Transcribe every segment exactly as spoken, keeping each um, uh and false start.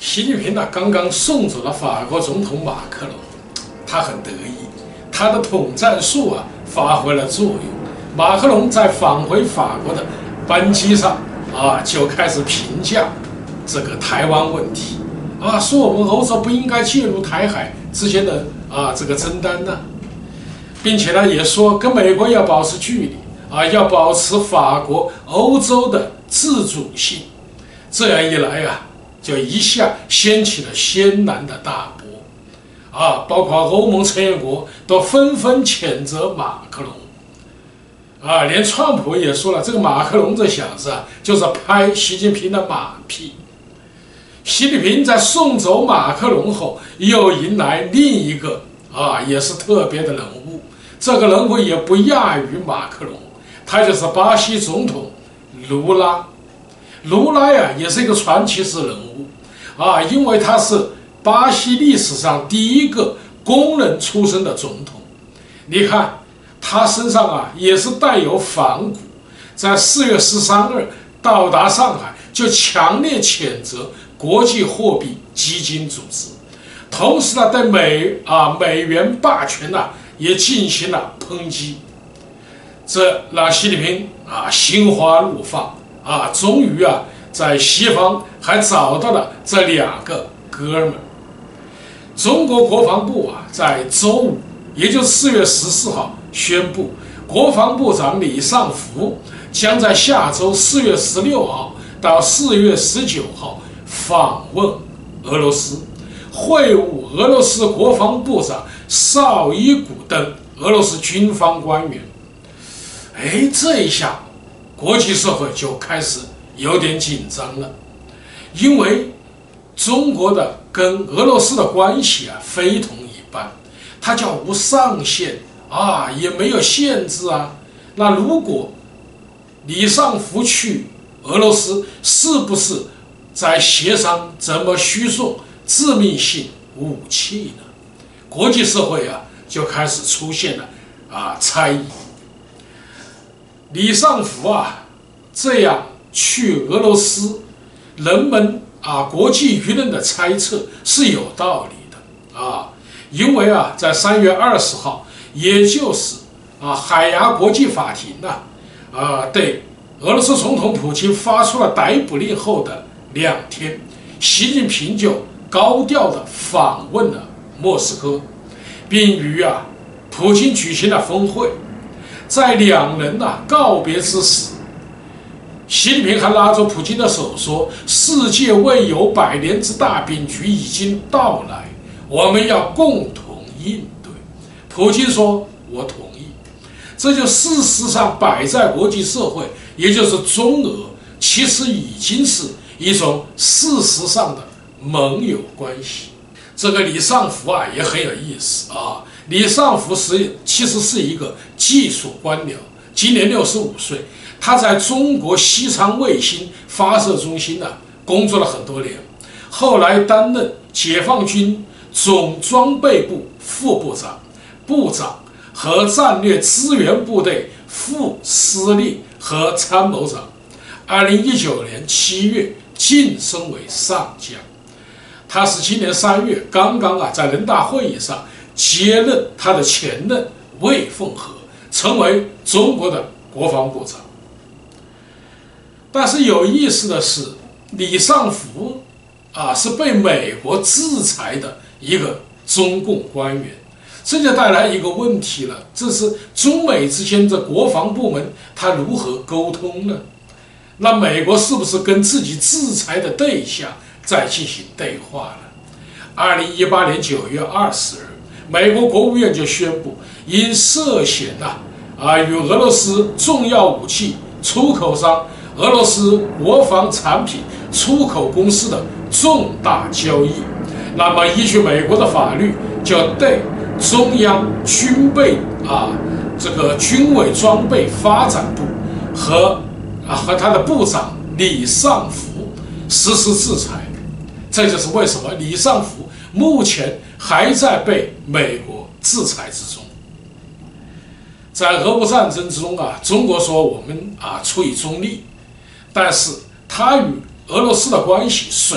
习近平呢刚刚送走了法国总统马克龙，他很得意，他的统战术啊发挥了作用。马克龙在返回法国的班机上啊就开始评价这个台湾问题啊，说我们欧洲不应该介入台海之间的啊这个争端呢，并且呢也说跟美国要保持距离啊，要保持法国、欧洲的自主性。这样一来啊，就一下掀起了轩然的大波啊，包括欧盟成员国都纷纷谴责马克龙啊，连川普也说了，这个马克龙这小子啊，就是拍习近平的马屁。习近平在送走马克龙后，又迎来另一个啊，也是特别的人物。这个人物也不亚于马克龙，他就是巴西总统卢拉。卢拉呀，也是一个传奇式人物啊，因为他是巴西历史上第一个工人出身的总统。你看他身上啊，也是带有反骨，在四月十三日到达上海，就强烈谴责国际货币基金组织，同时呢，对美啊美元霸权呢、啊、也进行了抨击。这让习近平啊心花怒放啊，终于啊在西方还找到了这两个哥们儿。中国国防部啊在周五，也就是四月十四号宣布，国防部长李尚福将在下周四月十六号到四月十九号访问俄罗斯，会晤俄罗斯国防部长绍伊古等俄罗斯军方官员。哎，这一下国际社会就开始有点紧张了，因为中国的跟俄罗斯的关系啊非同一般，它叫无上限啊，也没有限制啊。那如果李尚福去俄罗斯，是不是在协商怎么输送致命性武器呢？国际社会啊就开始出现了啊猜疑。李尚福啊这样去俄罗斯，人们啊国际舆论的猜测是有道理的啊，因为啊在三月二十号，也就是啊海牙国际法庭呢 啊, 啊对俄罗斯总统普京发出了逮捕令后的两天，习近平就高调的访问了莫斯科，并与啊普京举行了峰会。在两人啊告别之时，习近平还拉着普京的手说：“世界未有百年之大变局已经到来，我们要共同应对。”普京说：“我同意。”这就事实上摆在国际社会，也就是中俄，其实已经是一种事实上的盟友关系。这个李尚福啊也很有意思啊。李尚福是其实是一个技术官僚，今年六十五岁，他在中国西昌卫星发射中心呢、啊、工作了很多年，后来担任解放军总装备部副部长、部长和战略支援部队副司令和参谋长。二零一九年七月晋升为上将。他是今年三月刚刚啊在人大会议上接任他的前任魏凤和，成为中国的国防部长。但是有意思的是，李尚福啊是被美国制裁的一个中共官员，这就带来一个问题了，这是中美之间的国防部门他如何沟通呢？那美国是不是跟自己制裁的对象再进行对话了？二零一八年九月二十日，美国国务院就宣布，因涉嫌呐啊与俄罗斯重要武器出口商俄罗斯国防产品出口公司的重大交易，那么依据美国的法律，就对中央军备啊这个军委装备发展部和啊和他的部长李尚福实施制裁。这就是为什么李尚福目前还在被美国制裁之中。在俄乌战争之中啊，中国说我们啊处于中立，但是他与俄罗斯的关系谁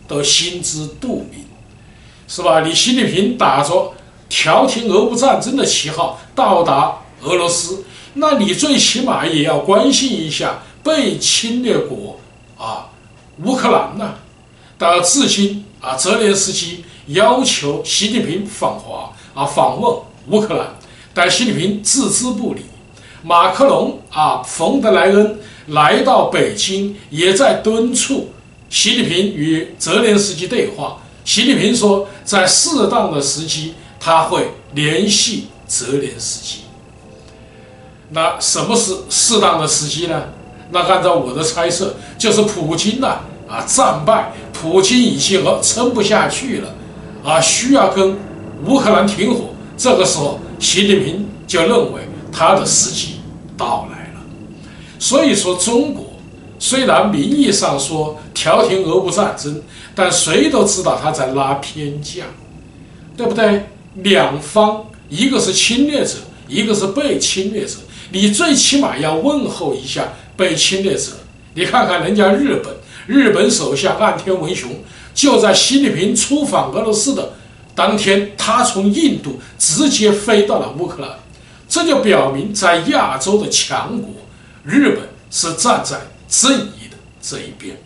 都心知肚明，是吧？你习近平打着调停俄乌战争的旗号到达俄罗斯，那你最起码也要关心一下被侵略国啊乌克兰呢。到至今啊，泽连斯基要求习近平访华啊访问乌克兰，但习近平置之不理。马克龙啊，冯德莱恩来到北京，也在敦促习近平与泽连斯基对话。习近平说，在适当的时机，他会联系泽连斯基。那什么是适当的时机呢？那按照我的猜测，就是普京呢啊战败，普京已经撑不下去了，啊需要跟乌克兰停火。这个时候，习近平就认为他的时机到来了。所以说，中国虽然名义上说调停俄乌战争，但谁都知道他在拉偏架，对不对？两方，一个是侵略者，一个是被侵略者，你最起码要问候一下被侵略者。你看看人家日本，日本首相岸田文雄就在习近平出访俄罗斯的当天，他从印度直接飞到了乌克兰，这就表明在亚洲的强国，日本是站在正义的这一边。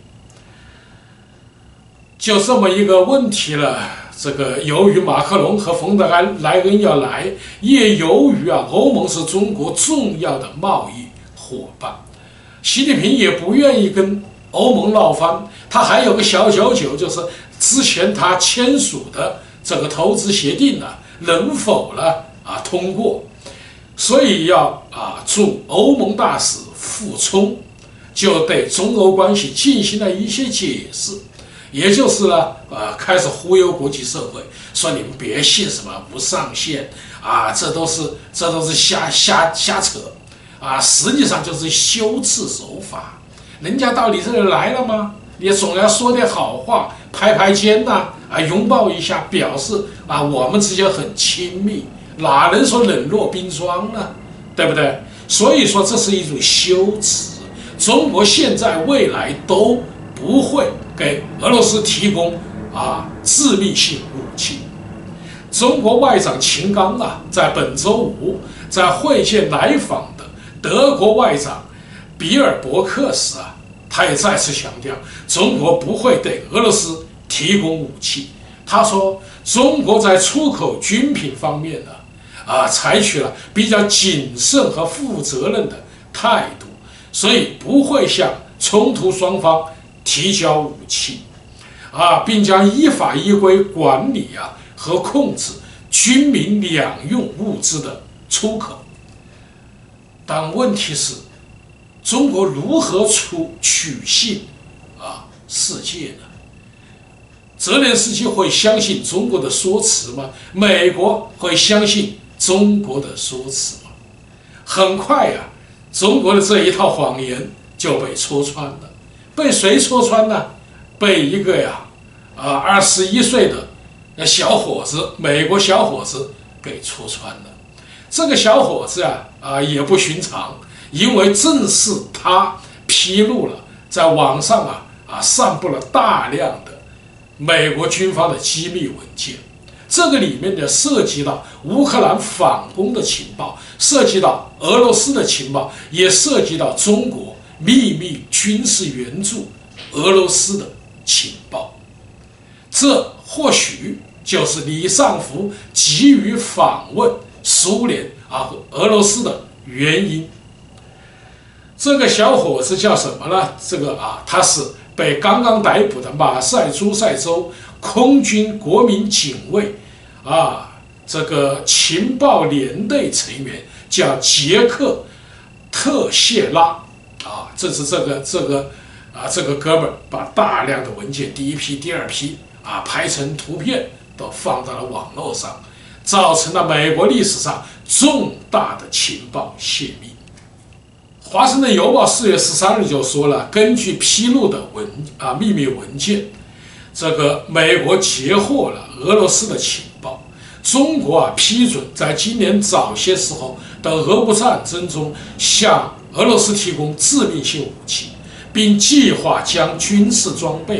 就这么一个问题了，这个由于马克龙和冯德莱恩要来，也由于啊欧盟是中国重要的贸易伙伴，习近平也不愿意跟欧盟闹翻。他还有个小九九，就是之前他签署的这个投资协定呢、啊，能否呢啊通过？所以要啊驻欧盟大使傅聪就对中欧关系进行了一些解释，也就是呢呃开始忽悠国际社会，说你们别信什么无上限啊，这都是这都是瞎瞎瞎扯啊，实际上就是修辞手法。人家到你这里来了吗？你总要说点好话，拍拍肩呐、啊，啊，拥抱一下，表示啊我们之间很亲密。哪能说冷若冰霜呢？对不对？所以说这是一种修辞。中国现在未来都不会给俄罗斯提供啊致命性武器。中国外长秦刚啊，在本周五在会见来访的德国外长比尔伯克时啊，他也再次强调，中国不会对俄罗斯提供武器。他说，中国在出口军品方面呢，啊，采取了比较谨慎和负责任的态度，所以不会向冲突双方提交武器，啊，并将依法依规管理啊和控制军民两用物资的出口。但问题是，中国如何出取信啊世界呢？泽连斯基会相信中国的说辞吗？美国会相信中国的说辞吗？很快呀、啊，中国的这一套谎言就被戳穿了。被谁戳穿呢？被一个呀，啊，二十一岁的小伙子，美国小伙子给戳穿了。这个小伙子啊，啊也不寻常，因为正是他披露了在网上啊啊散布了大量的美国军方的机密文件。这个里面呢，涉及到乌克兰反攻的情报，涉及到俄罗斯的情报，也涉及到中国秘密军事援助俄罗斯的情报。这或许就是李尚福急于访问苏联啊和俄罗斯的原因。这个小伙子叫什么呢？这个啊，他是被刚刚逮捕的马赛诸塞州空军国民警卫啊这个情报连队成员，叫杰克特谢拉啊，这是这个这个啊这个哥们儿把大量的文件，第一批、第二批啊拍成图片都放到了网络上，造成了美国历史上重大的情报泄密。华盛顿邮报四月十三日就说了，根据披露的文啊秘密文件，这个美国截获了俄罗斯的情报，中国啊批准在今年早些时候的俄乌战争中向俄罗斯提供致命性武器，并计划将军事装备啊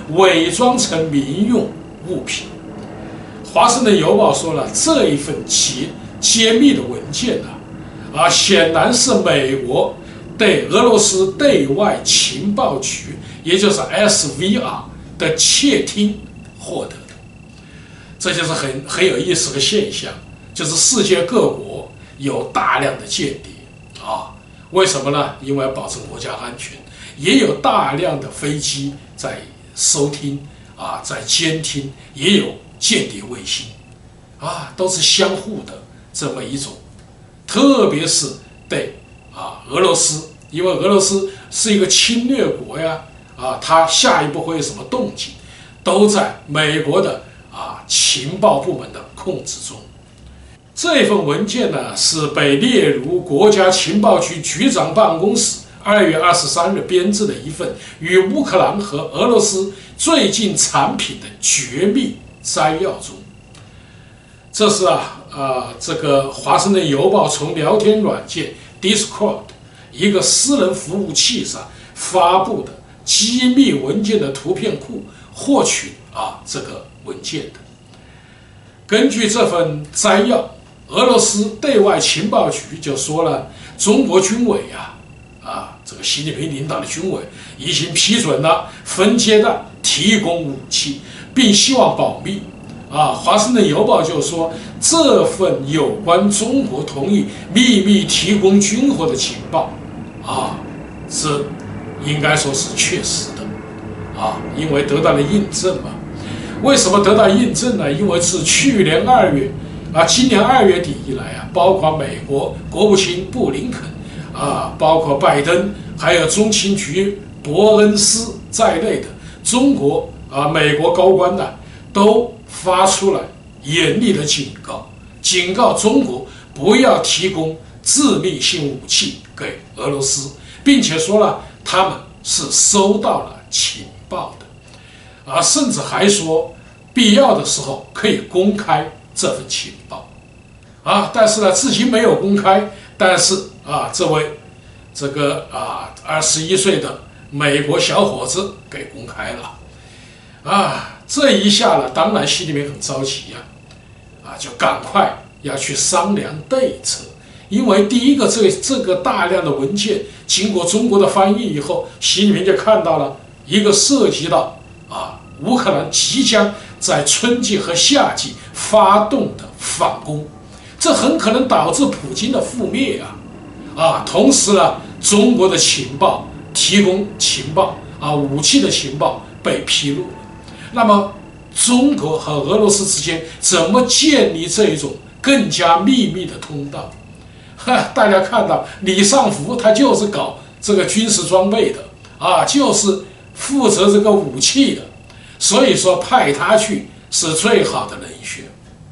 伪装成民用物品。华盛顿邮报说了，这一份揭揭秘的文件呢、啊，啊，显然是美国对俄罗斯对外情报局，也就是 S V R 的窃听获得的。这就是很很有意思的现象，就是世界各国有大量的间谍啊，为什么呢？因为要保证国家安全，也有大量的飞机在收听啊，在监听，也有间谍卫星啊，都是相互的这么一种，特别是对啊俄罗斯，因为俄罗斯是一个侵略国呀，啊，它下一步会有什么动静，都在美国的啊情报部门的控制中。这份文件呢，是被列入国家情报局局长办公室二月二十三日编制的一份与乌克兰和俄罗斯最近产品的绝密摘要中。这是啊啊，这个华盛顿邮报从聊天软件 Discord 一个私人服务器上发布的机密文件的图片库获取啊这个文件的。根据这份摘要，俄罗斯对外情报局就说了，中国军委啊，啊，这个习近平领导的军委已经批准了分阶段提供武器，并希望保密。啊，华盛顿邮报就说，这份有关中国同意秘密提供军火的情报，啊，是应该说是确实的，啊，因为得到了印证嘛。为什么得到印证呢？因为自去年二月。啊，今年二月底以来啊，包括美国国务卿布林肯啊，包括拜登，还有中情局伯恩斯在内的中国啊，美国高官呢，都发出了严厉的警告，警告中国不要提供致命性武器给俄罗斯，并且说了他们是收到了情报的，啊，甚至还说必要的时候可以公开这份情报，啊，但是呢，至今没有公开。但是啊，这位这个啊二十一岁的美国小伙子给公开了，啊，这一下呢，当然心里面很着急呀、啊，啊，就赶快要去商量对策。因为第一个，这这个大量的文件经过中国的翻译以后，习近平就看到了一个涉及到啊乌克兰即将在春季和夏季发动的反攻，这很可能导致普京的覆灭啊！啊，同时呢，中国的情报提供情报啊，武器的情报被披露了。那么，中国和俄罗斯之间怎么建立这一种更加秘密的通道？哈，大家看到李尚福他就是搞这个军事装备的啊，就是负责这个武器的。所以说派他去是最好的人选，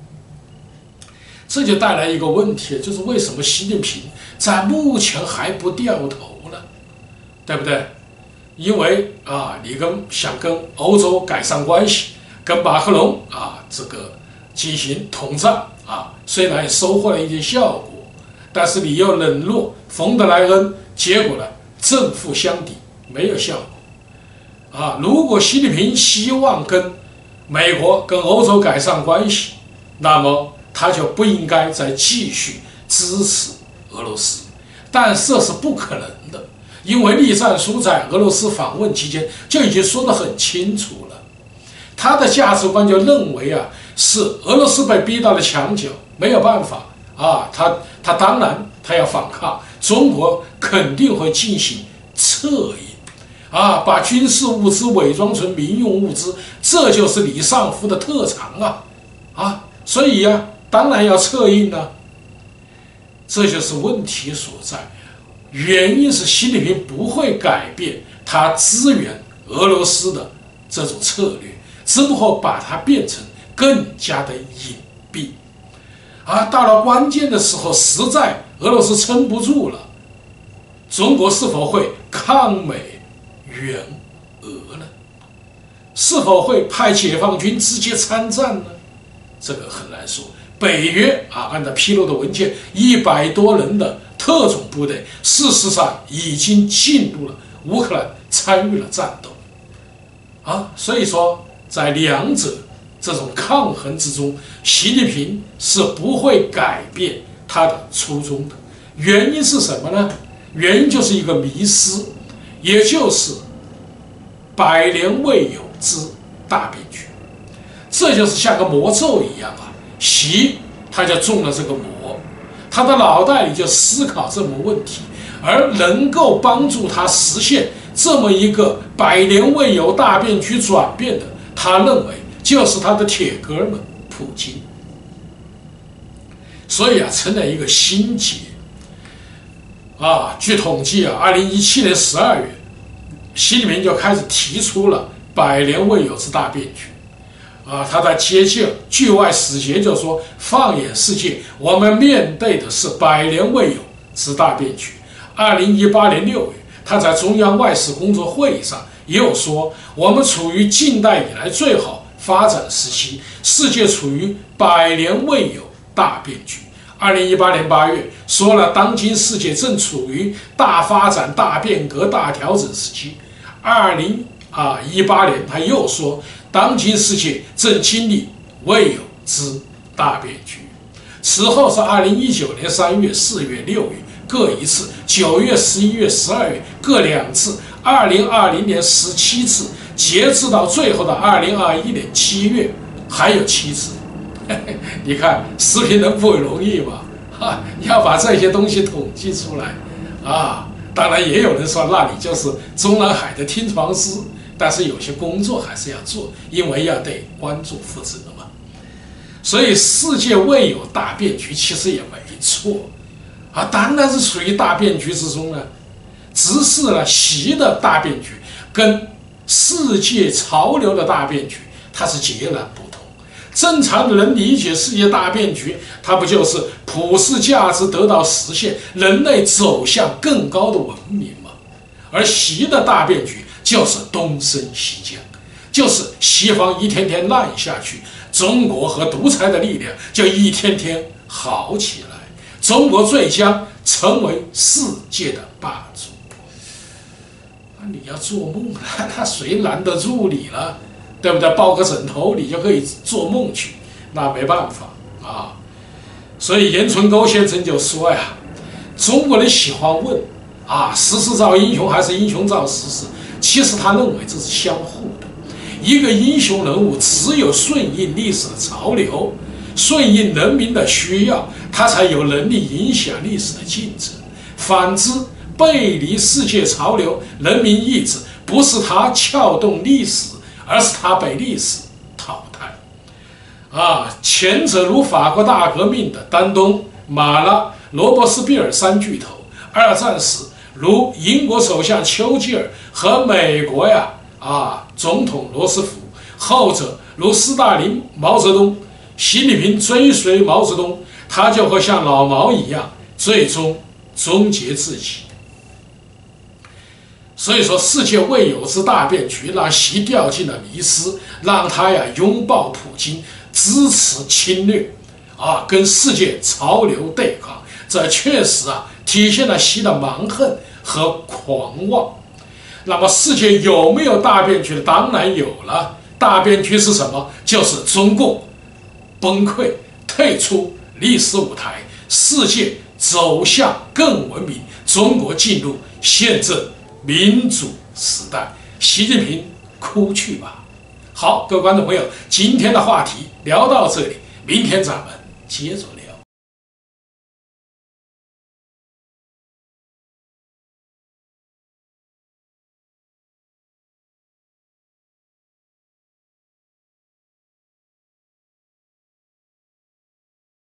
这就带来一个问题，就是为什么习近平在目前还不掉头呢？对不对？因为啊，你跟想跟欧洲改善关系，跟马克龙啊这个进行统战啊，虽然也收获了一些效果，但是你又冷落冯德莱恩，结果呢正负相抵，没有效果。啊，如果习近平希望跟美国、跟欧洲改善关系，那么他就不应该再继续支持俄罗斯。但这是不可能的，因为栗战书在俄罗斯访问期间就已经说得很清楚了，他的价值观就认为啊，是俄罗斯被逼到了墙角，没有办法啊，他他当然他要反抗，中国肯定会进行策应。啊，把军事物资伪装成民用物资，这就是李尚福的特长啊！啊，所以呀、啊，当然要策应呢、啊。这就是问题所在，原因是习近平不会改变他支援俄罗斯的这种策略，只不过把它变成更加的隐蔽。啊，到了关键的时候，实在俄罗斯撑不住了，中国是否会抗美援俄呢？是否会派解放军直接参战呢？这个很难说。北约啊，按照披露的文件，一百多人的特种部队，事实上已经进入了乌克兰，参与了战斗。 啊，所以说在两者这种抗衡之中，习近平是不会改变他的初衷的。原因是什么呢？原因就是一个迷思，也就是百年未有之大变局。这就是像个魔咒一样啊，习他就中了这个魔，他的脑袋里就思考这么问题，而能够帮助他实现这么一个百年未有大变局转变的，他认为就是他的铁哥们普京。所以啊，成了一个心结啊。据统计啊，二零一七年十二月，习近平就开始提出了百年未有之大变局。啊，他在接近剧外使节就说，放眼世界，我们面对的是百年未有之大变局。二零一八年六月，他在中央外事工作会议上又说，我们处于近代以来最好发展时期，世界处于百年未有大变局。二零一八年八月说了，当今世界正处于大发展、大变革、大调整时期。二零啊一八年他又说，当今世界正经历未有之大变局。此后是二零一九年三月、四月、六月各一次，九月、十一月、十二月各两次，二零二零年十七次，截至到最后的二零二一年七月还有七次。你看视频人不容易吧？哈，要把这些东西统计出来啊！当然也有人说，那你就是中南海的听传师。但是有些工作还是要做，因为要对观众负责嘛。所以世界未有大变局其实也没错啊，当然是处于大变局之中呢。只是呢，习的大变局跟世界潮流的大变局它是截然不同。正常的人理解世界大变局，它不就是普世价值得到实现，人类走向更高的文明吗？而习的大变局就是东升西降，就是西方一天天烂下去，中国和独裁的力量就一天天好起来，中国最将成为世界的霸主。那你要做梦了，那谁拦得住你了？对不对？抱个枕头你就可以做梦去，那没办法啊。所以严纯沟先生就说呀，中国人喜欢问啊，时势造英雄还是英雄造时势？其实他认为这是相互的。一个英雄人物只有顺应历史的潮流，顺应人民的需要，他才有能力影响历史的进程。反之，背离世界潮流、人民意志，不是他撬动历史，而是他被历史淘汰。啊，前者如法国大革命的丹东、马拉、罗伯斯庇尔三巨头，二战时如英国首相丘吉尔和美国呀啊总统罗斯福，后者如斯大林、毛泽东。习近平追随毛泽东，他就会像老毛一样，最终终结自己。所以说，世界未有之大变局让习掉进了迷思，让他呀拥抱普京，支持侵略，啊，跟世界潮流对抗。这确实啊体现了习的蛮横和狂妄。那么世界有没有大变局？当然有了。大变局是什么？就是中共崩溃，退出历史舞台，世界走向更文明，中国进入宪政民主时代。习近平哭去吧。好，各位观众朋友，今天的话题聊到这里，明天咱们接着聊。